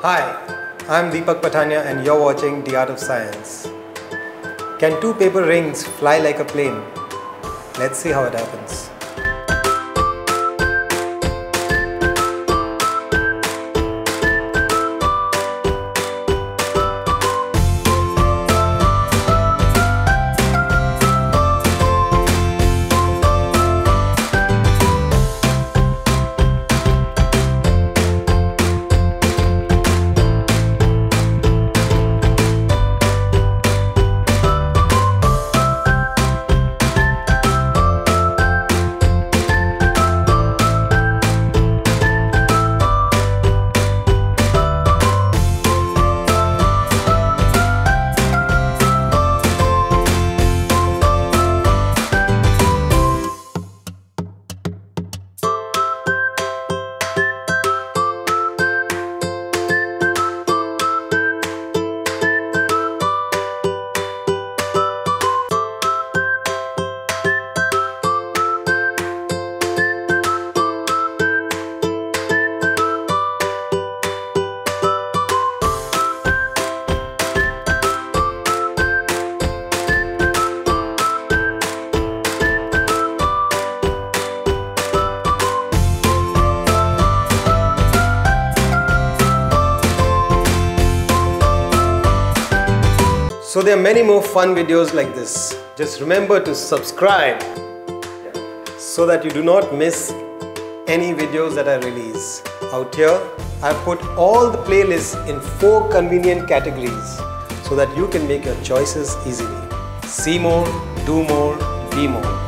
Hi, I'm Deepak Patania and you're watching The Art of Science. Can two paper rings fly like a plane? Let's see how it happens. So there are many more fun videos like this. Just remember to subscribe so that you do not miss any videos that I release. Out here, I've put all the playlists in 4 convenient categories so that you can make your choices easily. See more, do more, be more.